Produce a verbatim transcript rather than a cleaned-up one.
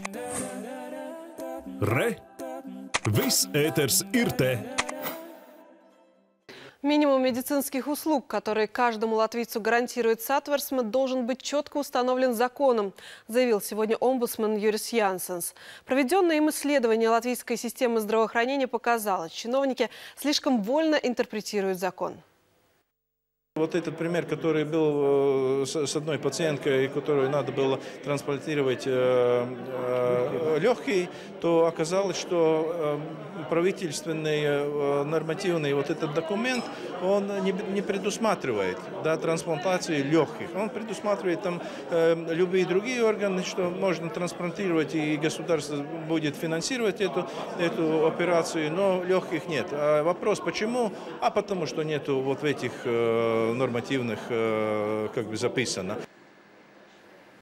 Re! Viss ēters ir te! Минимум медицинских услуг, которые каждому латвийцу гарантирует Сатверсме, должен быть четко установлен законом, заявил сегодня омбудсмен Юрис Янсенс. Проведенное им исследование латвийской системы здравоохранения показало, чиновники слишком вольно интерпретируют закон. Вот этот пример, который был с одной пациенткой, которую надо было трансплантировать легкий, то оказалось, что правительственный нормативный вот этот документ, он не предусматривает, да, трансплантации легких. Он предусматривает там любые другие органы, что можно трансплантировать, и государство будет финансировать эту, эту операцию, но легких нет. А вопрос почему? А потому что нету вот в этих нормативных как бы записано.